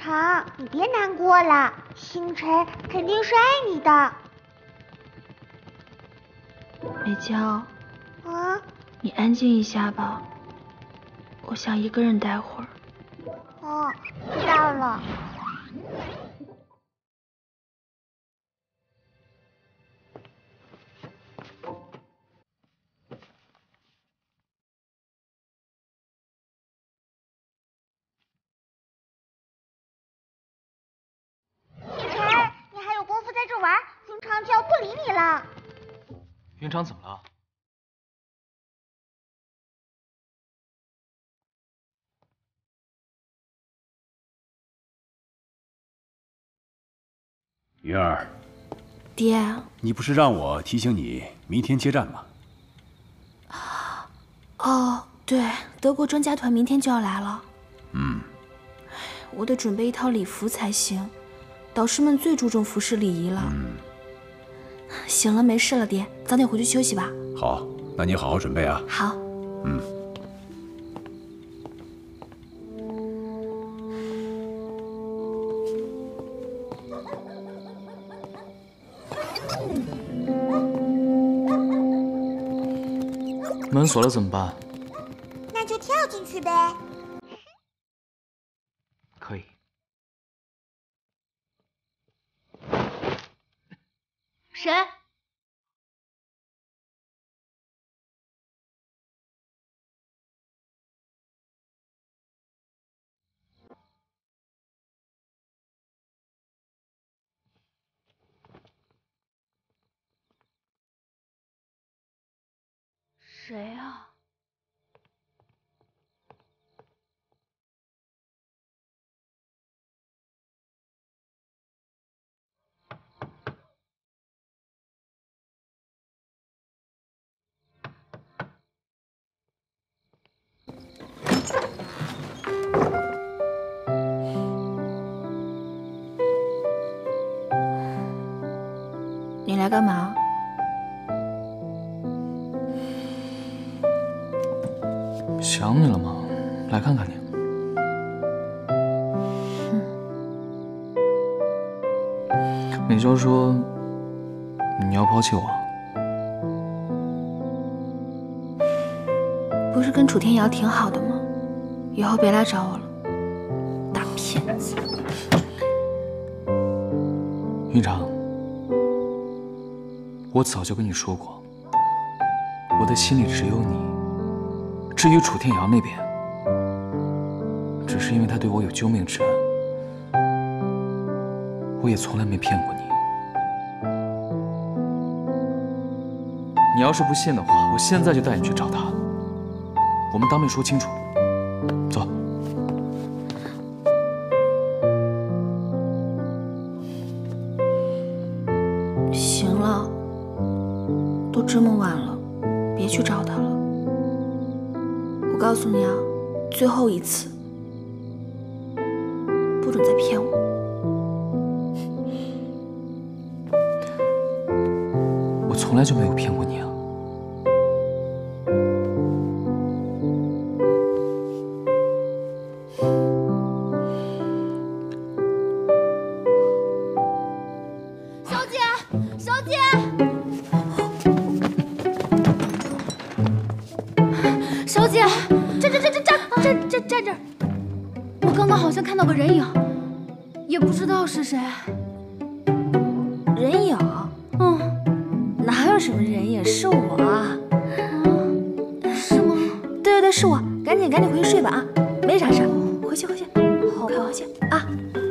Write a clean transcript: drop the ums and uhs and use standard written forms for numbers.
长，你别难过了，星辰肯定是爱你的。 美娇， 啊， 你安静一下吧，我想一个人待会儿。 哦，知道了。星辰，你还有功夫在这玩，经常就要不理你了。 云长怎么了？ 云儿， 爹， 你不是让我提醒你明天接站吗？ 哦，对，德国专家团明天就要来了。我得准备一套礼服才行，导师们最注重服饰礼仪了。行了，没事了，爹，早点回去休息吧。 好，那你好好准备啊。 好。 门锁了怎么办？ 那就跳进去呗。 可以。 谁？谁啊？你来干嘛？ 想你了吗？来看看你。美娇说你要抛弃我， 不是跟楚天瑶挺好的吗？以后别来找我了，大骗子！ 院长，我早就跟你说过，我的心里只有你。至于楚天瑶那边，只是因为他对我有救命之恩，我也从来没骗过你。你要是不信的话，我现在就带你去找他，我们当面说清楚。走。 行了，都这么晚了，别去找他了。我告诉你啊，最后一次，不准再骗我。 我从来就没有骗过你啊。 小姐，小姐，小姐，站这儿！我刚刚好像看到个人影，也不知道是谁。人影？哪有什么人影？是我啊！是吗？对，是我。赶紧回去睡吧啊！没啥事，回去，好，快回去啊！